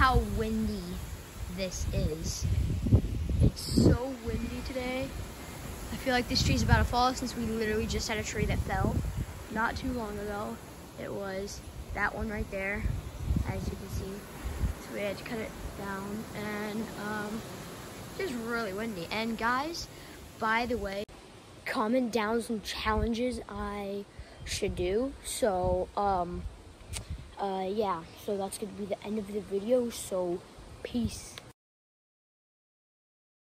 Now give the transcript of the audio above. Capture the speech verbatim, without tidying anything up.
how windy this is. It's so windy today. I feel like this tree's about to fall since we literally just had a tree that fell not too long ago. It was that one right there, as you can see. So we had to cut it down, and um, it's really windy. And guys, by the way, comment down some challenges I should do. So um, uh, yeah, so that's gonna be the end of the video. So peace.